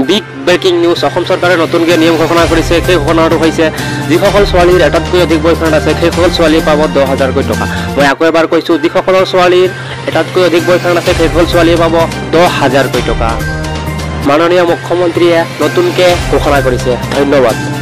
big breaking news Assam চৰকাৰে নতুনকৈ নিয়ম ঘোষণা কৰিছে সেই ঘোষণাটো হৈছে যিসকল ছোৱালীৰ এটাতকৈ অধিক বয়ফ্ৰেণ্ড আছে সেইসকল ছোৱালী পাব 10,000কৈ টকা মই আকৌ এবাৰ কৈছোঁ যিসকলৰ ছোৱালীৰ এটাতকৈ অধিক বয়ফ্ৰেণ্ড আছে সেইসকল ছোৱালীয়ে পাব 10,000কৈ টকা মাননীয় মুখ্যমন্ত্ৰীয়ে নতুনকৈ ঘোষণা কৰিছে ধন্যবাদ